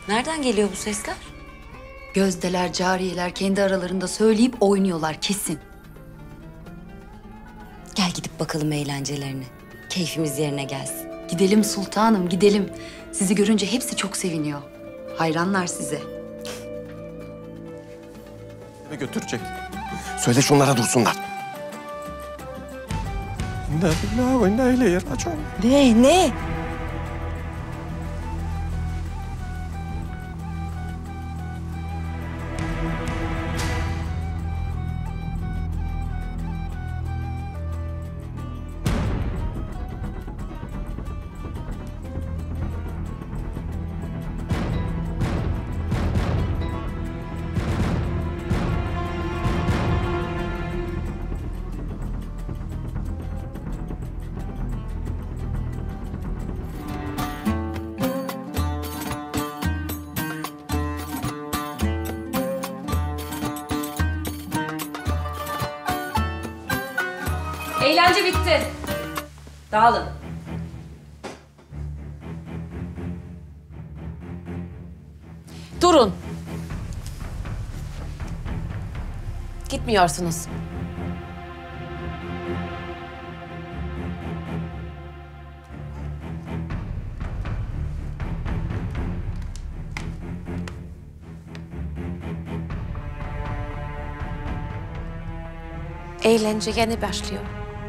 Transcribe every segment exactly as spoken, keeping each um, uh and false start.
Nereden geliyor bu sesler? Gözdeler, cariyeler kendi aralarında söyleyip oynuyorlar kesin. Gel gidip bakalım eğlencelerine. Keyfimiz yerine gelsin. Gidelim sultanım, gidelim. Sizi görünce hepsi çok seviniyor. Hayranlar size. Ve götürecek. Söyle şunlara dursunlar. İnna lillahi ve inna ileyhi raciun. Ne, ne? Eğlence bitti. Dağılın. Durun. Gitmiyorsunuz. Eğlence yeni başlıyor.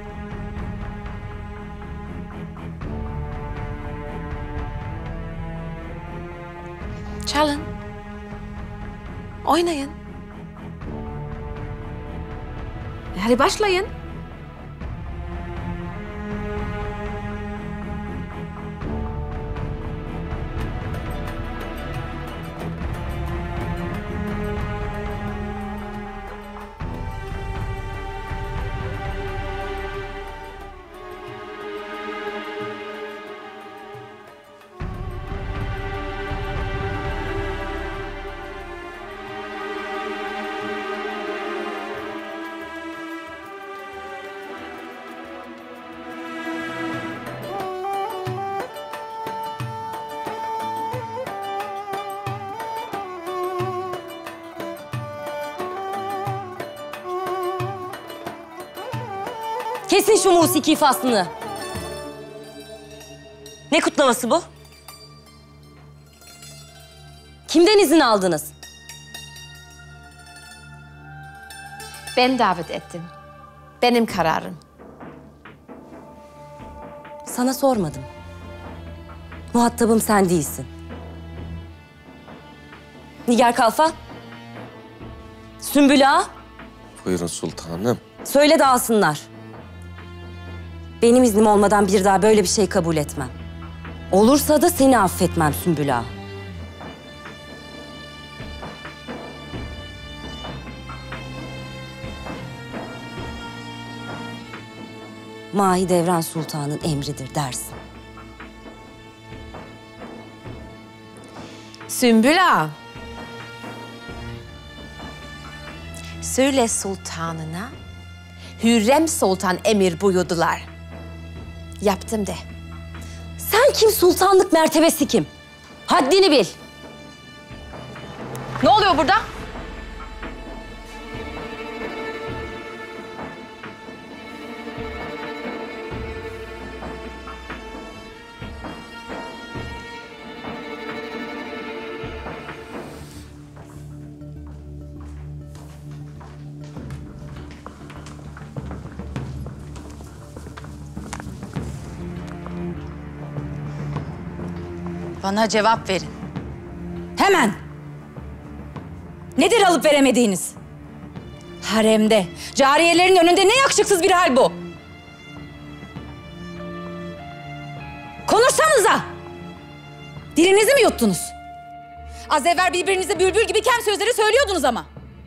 Çalın. Oynayın. Hadi başlayın. Kesin şu musiki faslını. Ne kutlaması bu? Kimden izin aldınız? Ben davet ettim. Benim kararım. Sana sormadım. Muhatabım sen değilsin. Nigar Kalfa. Sümbül Ağa. Buyurun sultanım. Söyle dağılsınlar. Benim iznim olmadan bir daha böyle bir şey kabul etmem. Olursa da seni affetmem Sümbül Ağa. Mahidevran Sultan'ın emridir dersin. Sümbül Ağa. Söyle sultanına, Hürrem Sultan emir buyurdular. Yaptım de. Sen kim, sultanlık mertebesi kim? Haddini bil. Ne oluyor burada? Bana cevap verin. Hemen. Nedir alıp veremediğiniz? Haremde, cariyelerin önünde ne yakışıksız bir hal bu? Konuşsanıza! Dilinizi mi yuttunuz? Az evvel birbirinize bülbül gibi kem sözleri söylüyordunuz ama.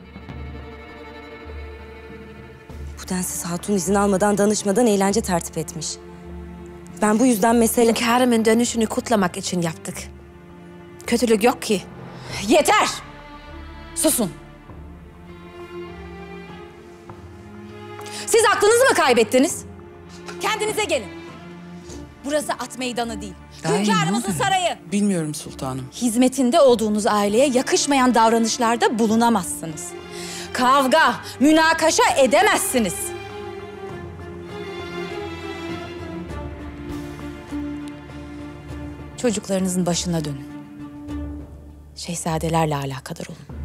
Bu densiz hatun izin almadan, danışmadan eğlence tertip etmiş. Ben bu yüzden mesele... Hünkârımın dönüşünü kutlamak için yaptık. Kötülük yok ki. Yeter! Susun. Siz aklınızı mı kaybettiniz? Kendinize gelin. Burası at meydanı değil. Daha iyi, Hünkârımızın ne oluyor? sarayı. Bilmiyorum sultanım. Hizmetinde olduğunuz aileye yakışmayan davranışlarda bulunamazsınız. Kavga, münakaşa edemezsiniz. Çocuklarınızın başına dönün. Şehzadelerle alakadar olun.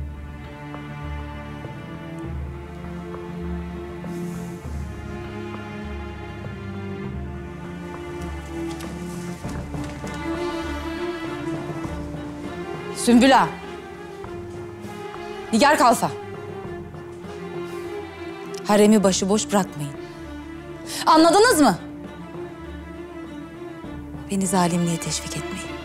Sümbül Ağa. Nigar Kalfa. Haremi başıboş bırakmayın. Anladınız mı? Beni zalimliğe teşvik etmeyin.